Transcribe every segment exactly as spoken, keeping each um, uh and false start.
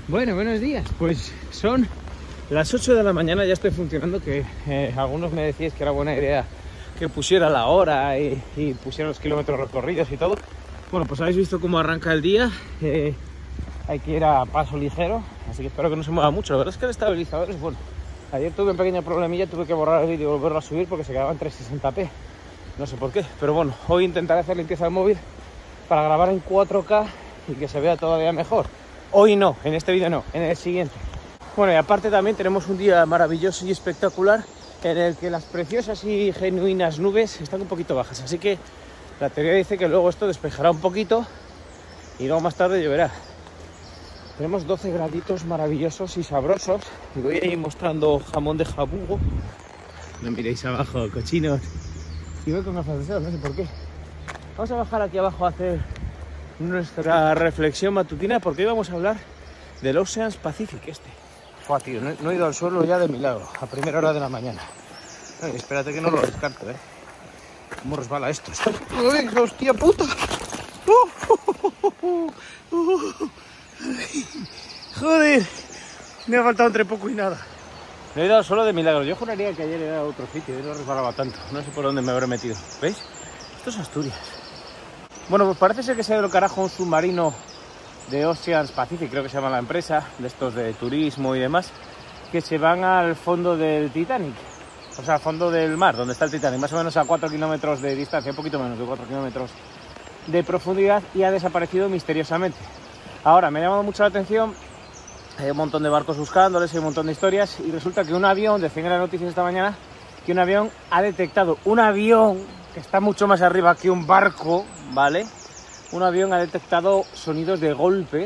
Bueno, buenos días. Pues son las ocho de la mañana, ya estoy funcionando, que eh, algunos me decíais que era buena idea que pusiera la hora y, y pusiera los kilómetros recorridos y todo. Bueno, pues habéis visto cómo arranca el día. Eh, hay que ir a paso ligero, así que espero que no se mueva mucho. La verdad es que el estabilizador es bueno. Ayer tuve un pequeño problemilla, tuve que borrar el vídeo y volverlo a subir porque se quedaba en trescientos sesenta p. No sé por qué, pero bueno, hoy intentaré hacer limpieza del móvil para grabar en cuatro K y que se vea todavía mejor. Hoy no, en este vídeo no, en el siguiente. Bueno, y aparte también tenemos un día maravilloso y espectacular en el que las preciosas y genuinas nubes están un poquito bajas. Así que la teoría dice que luego esto despejará un poquito y luego más tarde lloverá. Tenemos doce graditos maravillosos y sabrosos. Y voy a ir mostrando jamón de jabugo. No miréis abajo, cochinos. Y voy con gafas de sol, no sé por qué. Vamos a bajar aquí abajo a hacer nuestra reflexión matutina porque hoy vamos a hablar del Ocean Pacific este. Fua, tío, no, no he ido al suelo ya de milagro, a primera hora de la mañana. Ay, espérate que no lo descarto, ¿eh? ¿Cómo resbala esto? ¡Uy, hostia puta! ¡Uh! ¡Uh! ¡Uh! ¡Joder! Me ha faltado entre poco y nada. No he ido al suelo de milagro. Yo juraría que ayer era otro sitio y no resbalaba tanto. No sé por dónde me habré metido. ¿Veis? Esto es Asturias. Bueno, pues parece ser que se ha ido el carajo un submarino de Ocean Pacific, creo que se llama la empresa, de estos de turismo y demás, que se van al fondo del Titanic, o sea, al fondo del mar, donde está el Titanic, más o menos a cuatro kilómetros de distancia, un poquito menos de cuatro kilómetros de profundidad, y ha desaparecido misteriosamente. Ahora, me ha llamado mucho la atención, hay un montón de barcos buscándoles, hay un montón de historias, y resulta que un avión, decían en las noticias esta mañana, que un avión ha detectado, un avión que está mucho más arriba que un barco, ¿vale? Un avión ha detectado sonidos de golpes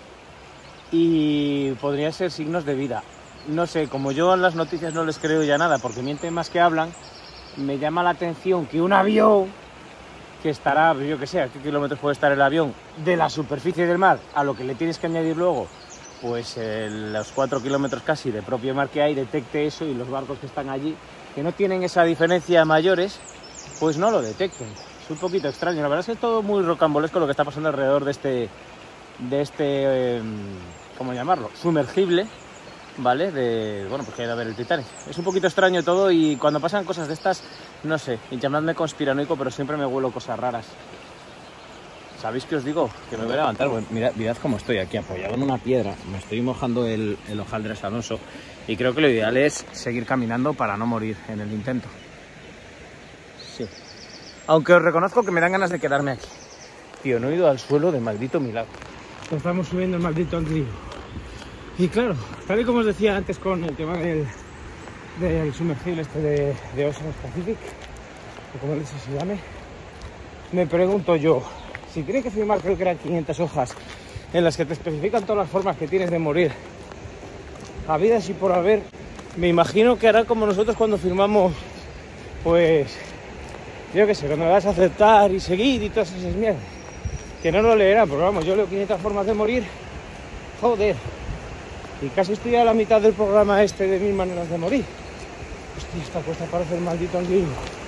y podrían ser signos de vida. No sé, como yo en las noticias no les creo ya nada, porque mienten más que hablan, me llama la atención que un avión que estará, yo que sé, a qué kilómetros puede estar el avión de la superficie del mar, a lo que le tienes que añadir luego, pues eh, los cuatro kilómetros casi de propio mar que hay, detecte eso, y los barcos que están allí, que no tienen esa diferencia mayores, pues no lo detecten. Es un poquito extraño, la verdad es que es todo muy rocambolesco lo que está pasando alrededor de este, de este, eh, ¿cómo llamarlo? Sumergible, ¿vale? De, bueno, pues que hay que ver el Titanic. Es un poquito extraño todo y cuando pasan cosas de estas, no sé, y llamadme conspiranoico, pero siempre me huelo cosas raras. ¿Sabéis qué os digo? Que me voy a levantar, bueno, mirad, mirad cómo estoy aquí apoyado en una piedra, me estoy mojando el, el hojaldre sanoso y creo que lo ideal es seguir caminando para no morir en el intento. Sí. Aunque os reconozco que me dan ganas de quedarme aquí. Tío, no he ido al suelo de maldito milagro. Estamos subiendo el maldito río. Y claro, tal y como os decía antes con el tema del, del sumergible este de, de Ocean Pacific, o como dice se llame, me pregunto yo, si tienes que firmar, creo que eran quinientas hojas, en las que te especifican todas las formas que tienes de morir, habidas y por haber, me imagino que hará como nosotros cuando firmamos, pues... yo qué sé, cuando le das a aceptar y seguir y todas esas mierdas. Que no lo leerán, pero vamos, yo leo quinientas formas de morir. Joder. Y casi estoy a la mitad del programa este de mil maneras de morir. Hostia, esta cuesta parece el maldito antiguo.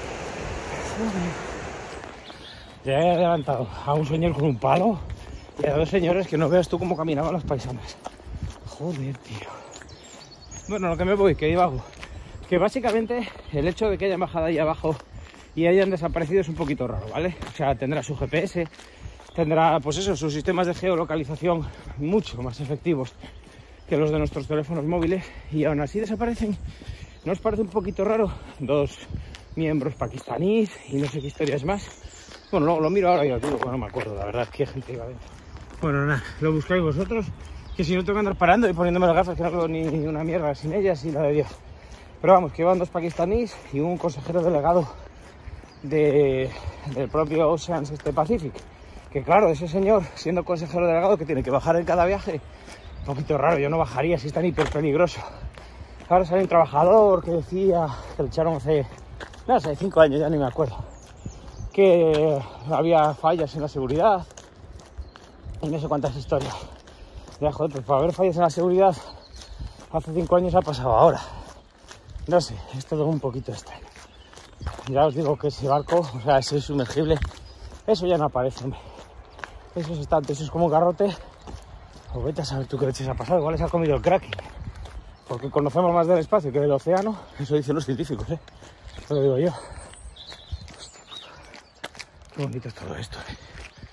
Ya he levantado a un señor con un palo y a dos señores que no veas tú cómo caminaban las paisanas. Joder, tío. Bueno, lo que me voy, que ahí bajo. Que básicamente el hecho de que hayan bajado ahí abajo y hayan desaparecido es un poquito raro, ¿vale? O sea, tendrá su G P S, tendrá, pues eso, sus sistemas de geolocalización mucho más efectivos que los de nuestros teléfonos móviles, y aún así desaparecen. ¿No os parece un poquito raro? Dos miembros pakistaníes y no sé qué historias más. Bueno, lo, lo miro ahora y os digo, bueno, no me acuerdo, la verdad, qué gente iba dentro. Bueno, nada, lo buscáis vosotros, que si no tengo que andar parando y poniéndome las gafas, que no veo ni una mierda sin ellas y la de Dios. Pero vamos, que van dos pakistaníes y un consejero delegado De, del propio Ocean este Pacific, que claro, ese señor siendo consejero delegado que tiene que bajar en cada viaje, un poquito raro, yo no bajaría si es tan hiper peligroso. Ahora sale un trabajador que decía que le echaron hace, no sé, cinco años, ya ni me acuerdo, que había fallas en la seguridad y no sé cuántas historias. Ya, joder, pues para haber fallas en la seguridad hace cinco años ha pasado ahora. No sé, es todo un poquito extraño. Ya os digo que ese barco, o sea, ese sumergible, eso ya no aparece, hombre. Eso es estante, eso es como un garrote O vete a saber tú qué leches ha pasado, igual les ha comido el Kraken. Porque conocemos más del espacio que del océano, eso dicen los científicos, ¿eh? Eso lo digo yo. Hostia puta. Qué bonito es todo esto, ¿eh?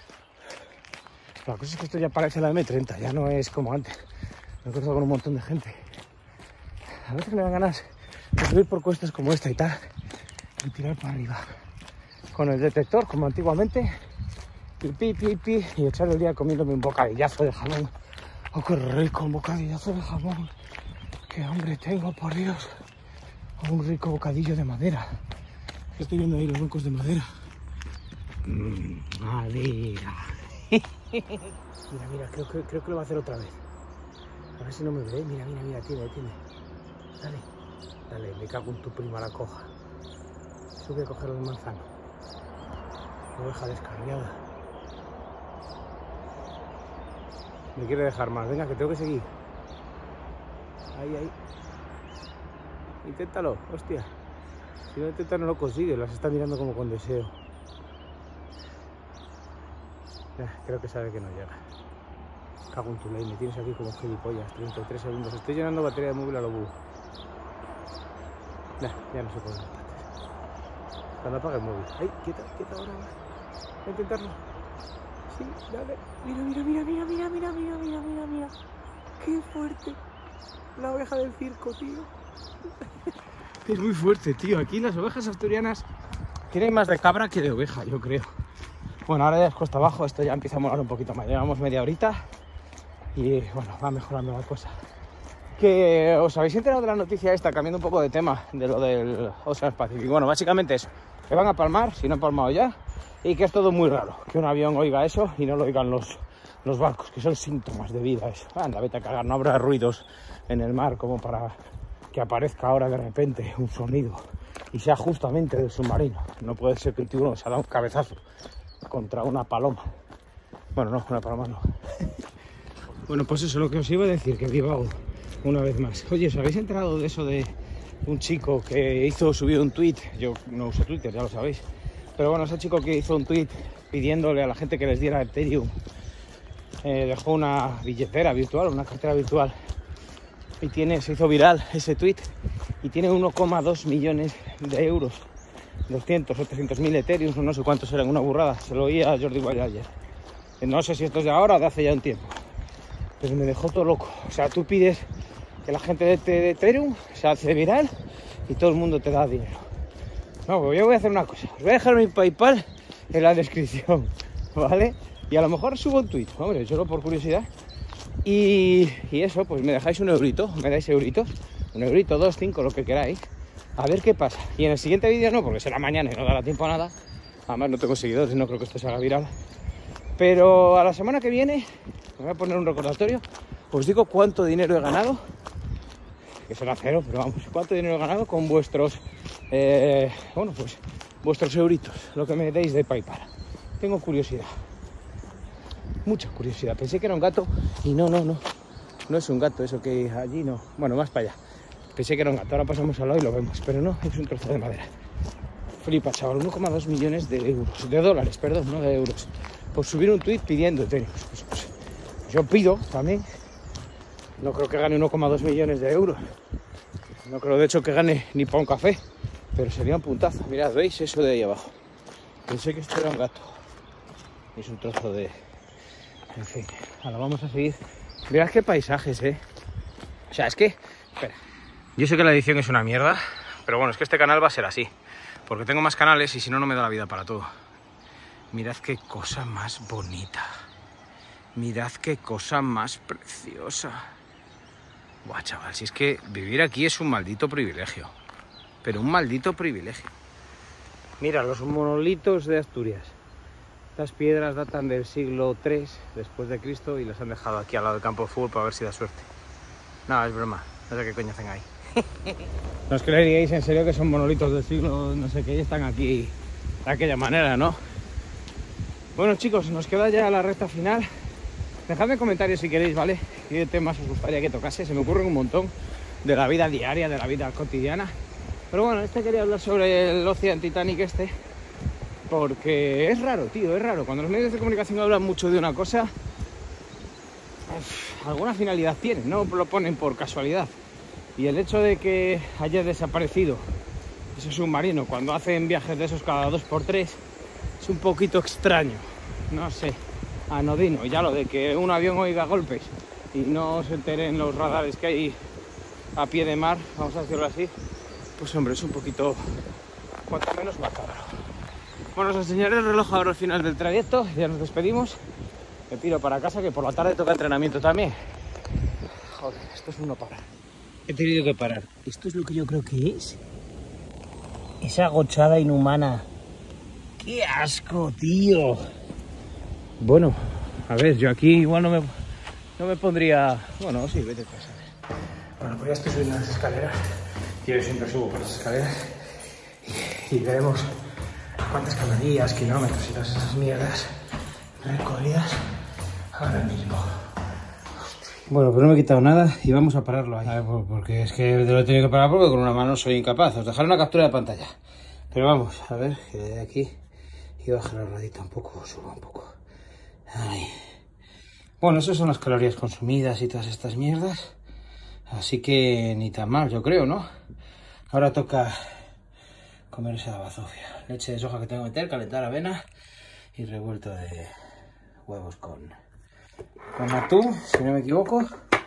La cosa es que esto ya parece la eme treinta, ya no es como antes. Me he cruzado con un montón de gente. A veces me dan ganas de subir por cuestas como esta y tal y tirar para arriba. Con el detector, como antiguamente, y pi, pi, pi, y echar el día comiéndome un bocadillazo de jamón. ¡Oh, qué rico un bocadillazo de jamón! ¡Qué hambre tengo, por Dios! Oh, un rico bocadillo de madera. Estoy viendo ahí los bancos de madera. Mmm, madera. Mira, mira, creo, creo, creo que lo va a hacer otra vez. A ver si no me ve. Mira, mira, mira, tiene, tiene. Dale, dale, me cago en tu prima la coja. Sube a coger el manzano. Oveja descarriada. Me quiere dejar más. Venga, que tengo que seguir. Ahí, ahí. Inténtalo, hostia. Si no intenta no lo consigue, las está mirando como con deseo. Creo que sabe que no llega. Cago en tu ley, me tienes aquí como gilipollas. treinta y tres segundos. Estoy llenando batería de móvil a lo búho. Nah, ya no se puede más. Cuando apague el móvil. ¡Ay, quieta, quieta ahora! Voy a intentarlo. Sí, dale. Mira, mira, mira, mira, mira, mira, mira, mira, mira, mira. ¡Qué fuerte! La oveja del circo, tío. Es muy fuerte, tío. Aquí las ovejas asturianas tienen más de cabra que de oveja, yo creo. Bueno, ahora ya es cuesta abajo, esto ya empieza a molar un poquito más. Llevamos media horita y bueno, va mejorando la cosa. Que os habéis enterado de la noticia esta, cambiando un poco de tema, de lo del Océano Pacífico. Bueno, básicamente eso, que van a palmar, si no han palmado ya, y que es todo muy raro, que un avión oiga eso y no lo oigan los, los barcos, que son síntomas de vida eso. Anda, vete a cagar, no habrá ruidos en el mar como para que aparezca ahora de repente un sonido y sea justamente del submarino. No puede ser que el tiburón se ha dado un cabezazo contra una paloma. Bueno, no, una paloma no. Bueno, pues eso es lo que os iba a decir, que Bilbao, una vez más. Oye, ¿os habéis enterado de eso de un chico que hizo, subió un tweet? Yo no uso Twitter, ya lo sabéis. Pero bueno, ese chico que hizo un tweet pidiéndole a la gente que les diera Ethereum, eh, dejó una billetera virtual, una cartera virtual, y tiene, se hizo viral ese tweet, y tiene uno coma dos millones de euros. doscientos o trescientos mil Ethereum, no sé cuántos eran, una burrada. Se lo oí a Jordi Wild ayer. No sé si esto es de ahora o de hace ya un tiempo. Pero me dejó todo loco. O sea, tú pides que la gente de, de Ethereum se hace viral y todo el mundo te da dinero. No, pues yo voy a hacer una cosa. Os voy a dejar mi PayPal en la descripción, ¿vale? Y a lo mejor subo un tweet, hombre, solo por curiosidad. Y, y eso, pues me dejáis un eurito, me dais euritos. Un eurito, dos, cinco, lo que queráis. A ver qué pasa. Y en el siguiente vídeo no, porque será mañana y no dará tiempo a nada. Además no tengo seguidores y no creo que esto se haga viral. Pero a la semana que viene, me voy a poner un recordatorio. Os digo cuánto dinero he ganado. Que será cero, pero vamos. Cuánto dinero he ganado con vuestros... Eh, bueno, pues vuestros euritos. Lo que me deis de PayPal. Tengo curiosidad. Mucha curiosidad. Pensé que era un gato y no, no, no. No es un gato, eso que allí no. Bueno, más para allá. Pensé que era un gato, ahora pasamos al lado y lo vemos, pero no, es un trozo de madera. Flipa, chaval, uno coma dos millones de euros, de dólares, perdón, no de euros, por subir un tuit pidiendo Ethereum. Pues, pues, yo pido también, no creo que gane uno coma dos millones de euros, no creo de hecho que gane ni para un café, pero sería un puntazo. Mirad, ¿veis eso de ahí abajo? Pensé que esto era un gato, es un trozo de... En fin, ahora vamos a seguir. Mirad qué paisajes, ¿eh? O sea, es que... Espera. Yo sé que la edición es una mierda, pero bueno, es que este canal va a ser así, porque tengo más canales y si no, no me da la vida para todo. Mirad qué cosa más bonita. Mirad qué cosa más preciosa. Buah, chaval, si es que vivir aquí es un maldito privilegio. Pero un maldito privilegio. Mira, los monolitos de Asturias. Estas piedras datan del siglo tres después de Cristo y las han dejado aquí al lado del campo de fútbol para ver si da suerte. No, es broma. No sé qué coño hacen ahí. No os creeríais en serio que son monolitos del siglo no sé qué y están aquí de aquella manera, ¿no? Bueno, chicos, nos queda ya la recta final. Dejadme comentarios si queréis, ¿vale? ¿Qué temas os gustaría que tocase? Se me ocurren un montón de la vida diaria, de la vida cotidiana. Pero bueno, este quería hablar sobre el Ocean Titanic este, porque es raro, tío, es raro. Cuando los medios de comunicación hablan mucho de una cosa, alguna finalidad tiene, no lo ponen por casualidad. Y el hecho de que haya desaparecido ese submarino cuando hacen viajes de esos cada dos por tres es un poquito extraño, no sé, anodino. Ya lo de que un avión oiga golpes y no se enteren los radares que hay a pie de mar, vamos a decirlo así, pues hombre, es un poquito, cuanto menos macabro. Bueno, os enseñaré el reloj ahora al final del trayecto, ya nos despedimos. Me piro para casa, que por la tarde toca entrenamiento también. Joder, esto es un no parar. He tenido que parar. Esto es lo que yo creo que es. Esa gochada inhumana. ¡Qué asco, tío! Bueno, a ver, yo aquí igual no me, no me pondría... Bueno, sí, vete a saber. Bueno, pues ya estoy subiendo las escaleras. Yo siempre subo por las escaleras. Y, y veremos cuántas calorías, kilómetros y todas esas mierdas recorridas ahora mismo. Bueno, pues no me he quitado nada y vamos a pararlo ahí. A ver, porque es que lo he tenido que parar porque con una mano soy incapaz. Os dejaré una captura de pantalla. Pero vamos, a ver, que de aquí y bajar la radita un poco, suba un poco. Ahí. Bueno, esas son las calorías consumidas y todas estas mierdas. Así que ni tan mal, yo creo, ¿no? Ahora toca comer esa bazofia. Leche de soja que tengo que meter, calentar avena y revuelto de huevos con, con atún, si no me equivoco.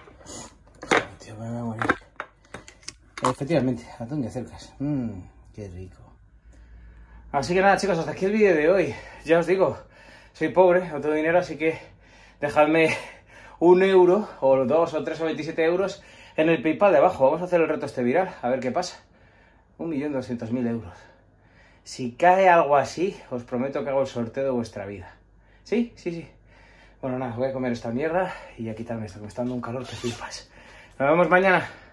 Tío, me voy a morir. Efectivamente, atún de cercas. Mmm, qué rico. Así que nada, chicos, hasta aquí el vídeo de hoy. Ya os digo, soy pobre, no tengo dinero, así que dejadme un euro, o dos, o tres, o veintisiete euros en el PayPal de abajo. Vamos a hacer el reto este viral, a ver qué pasa. Un millón doscientos mil euros. Si cae algo así, os prometo que hago el sorteo de vuestra vida. ¿Sí? Sí, sí. Bueno, nada, voy a comer esta mierda y a quitarme esto, que me está dando un calor que flipas. Nos vemos mañana.